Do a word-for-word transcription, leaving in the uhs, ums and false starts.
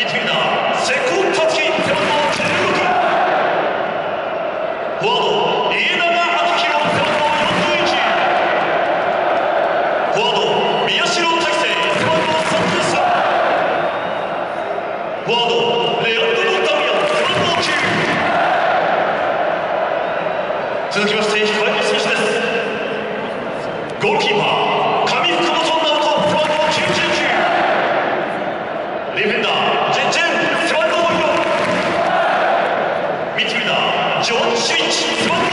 見てみた瀬古達樹背番号じゅうろく、フォワード家長明宏背番号よんじゅういち、フォワード宮代大成背番号さんじゅうさん、フォワードレアンドロ・ダミアン背番号きゅう。続きまして控えの選手です。ゴールキーパー上福本直人背番号きゅうじゅうきゅう、ディフェンダージェンジェン背番号よん、ミッドフィルダージョン・シュイッチ背番号